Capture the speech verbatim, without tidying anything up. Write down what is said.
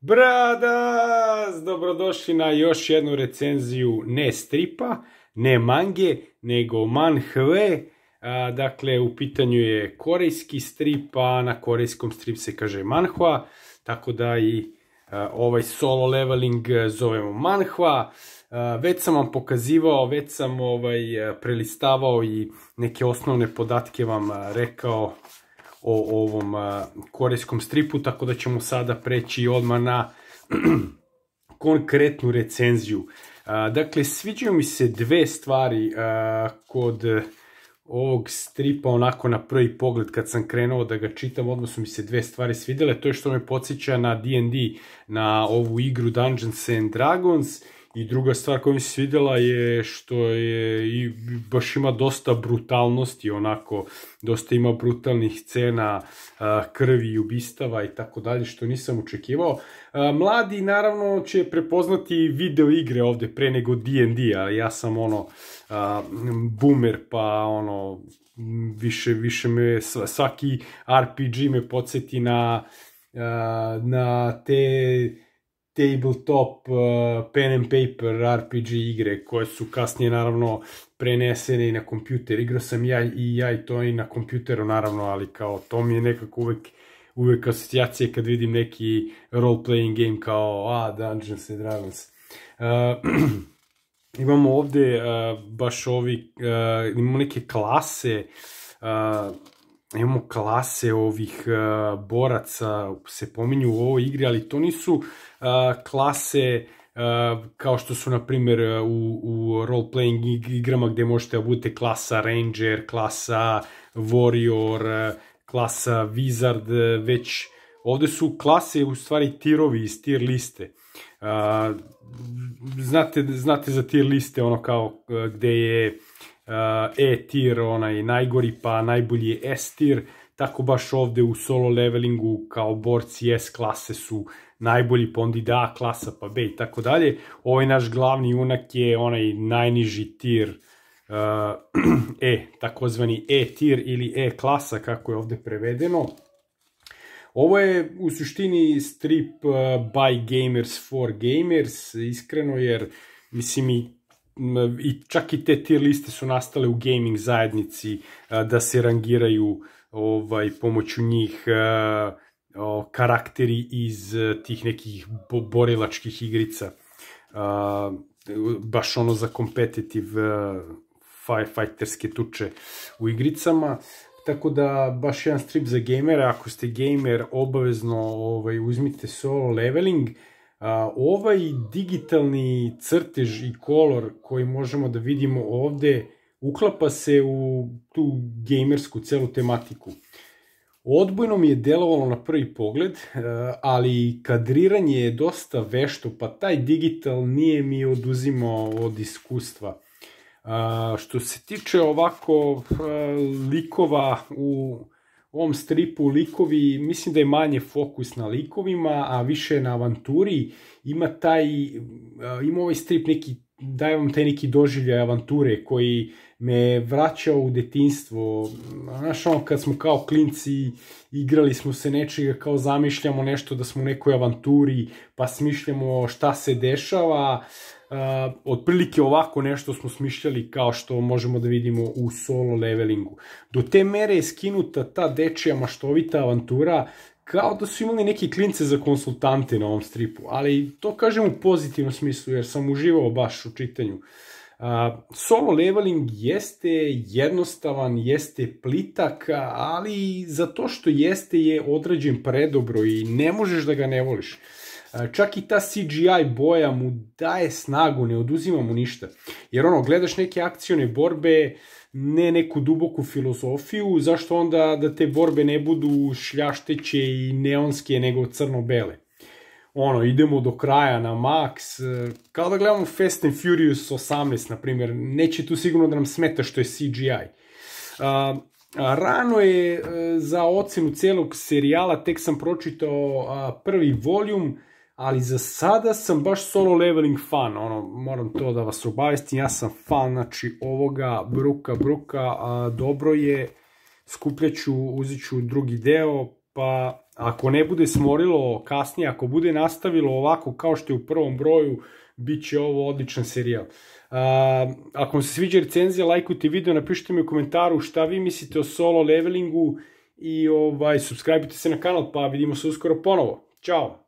Bradas! Dobrodošli na još jednu recenziju ne stripa, ne mange, nego manhve. Dakle, u pitanju je korejski strip, a na korejskom strip se kaže manhwa, tako da i ovaj solo leveling zovemo manhwa. Već sam vam pokazivao, već sam prelistavao i neke osnovne podatke vam rekao o ovom korejskom stripu, tako da ćemo sada preći odmah na konkretnu recenziju. Dakle, sviđaju mi se dve stvari kod ovog stripa, onako na prvi pogled kad sam krenuo da ga čitam, odmah su mi se dve stvari svidjele. To je što me podsjeća na D and D, na ovu igru Dungeons and Dragons. I druga stvar koja mi se svidjela je što je i baš ima dosta brutalnosti, onako, dosta ima brutalnih scena, krvi i ubistava i tako dalje, što nisam očekivao. Mladi naravno će prepoznati video igre ovde pre nego D and D, a ja sam ono boomer, pa ono više, više me svaki R P G me podsjeti na na te tabletop, uh, pen and paper R P G igre koje su kasnije naravno prenesene i na kompjuter. Igrao sam ja i ja i to i na kompjuteru naravno, ali kao to mi je nekako uvek, uvek asocijacije kad vidim neki role playing game kao a, Dungeons and Dragons. Uh, imamo ovde uh, baš ovi, uh, imamo neke klase, uh, imamo klase ovih uh, boraca, se pominju u ovoj igri, ali to nisu uh, klase uh, kao što su, na primjer, u, u role-playing igrama gde možete da budete klasa Ranger, klasa Warrior, klasa Wizard, već ovde su klase, u stvari, tirovi iz tier liste. Uh, znate, znate za tier liste, ono kao uh, gde je E-tier, onaj najgori, pa najbolji je S-tier, tako baš ovde u solo levelingu kao borci S klase su najbolji, pa onda ide A klasa, pa B i tako dalje. Ovaj naš glavni junak je onaj najniži tier, E, takozvani E-tier ili E klasa, kako je ovde prevedeno. Ovo je u suštini strip by gamers for gamers, iskreno, jer mislim i i čak i te tier liste su nastale u gaming zajednici da se rangiraju pomoću njih karakteri iz tih nekih borilačkih igrica, baš ono za competitive fighterske tuče u igricama. Tako da baš jedan strip za gamere. Ako ste gamer, obavezno uzmite solo leveling. Ovaj digitalni crtež i kolor koji možemo da vidimo ovde uklapa se u tu gamersku celu tematiku. Odbojno mi je delovalo na prvi pogled, ali kadriranje je dosta vešto, pa taj digital nije mi oduzimao od iskustva. Što se tiče ovako likova u ovom stripu, likovi, mislim da je manje fokus na likovima, a više na avanturi. Ima taj, ima ovaj strip neki, daje vam taj neki doživljaj avanture koji me vraćao u detinjstvo. Znaš, ono, kad smo kao klinci igrali smo se nečega, kao zamišljamo nešto da smo u nekoj avanturi, pa smišljamo šta se dešava. Uh, otprilike ovako nešto smo smišljali kao što možemo da vidimo u solo levelingu. Do te mere je skinuta ta dečija maštovita avantura, kao da su imali neki klince za konsultante na ovom stripu, ali to kažem u pozitivnom smislu jer sam uživao baš u čitanju. Uh, solo leveling jeste jednostavan, jeste plitak, ali za to što jeste je odrađen predobro i ne možeš da ga ne voliš. Čak i ta C G I boja mu daje snagu, ne oduzima mu ništa. Jer ono, gledaš neke akcione borbe, ne neku duboku filozofiju, zašto onda da te borbe ne budu šljašteće i neonske, nego crno-bele. Ono, idemo do kraja na max, kao da gledamo Fast and Furious osamnaest, na primjer, neće tu sigurno da nam smeta što je C G I. Uh, Rano je za ocenu celog serijala, tek sam pročitao prvi voljum, ali za sada sam baš solo leveling fan, ono, moram to da vas obavestim, ja sam fan, znači, ovoga, bruka, bruka, dobro je, skupljaću, uzet ću drugi deo, pa ako ne bude smorilo kasnije, ako bude nastavilo ovako kao što je u prvom broju, bit će ovo odličan serijal. Ako vam se sviđa recenzija, lajkujte video, napišite mi u komentaru šta vi mislite o solo levelingu i subscribe-ite se na kanal, pa vidimo se uskoro ponovo. Ćao!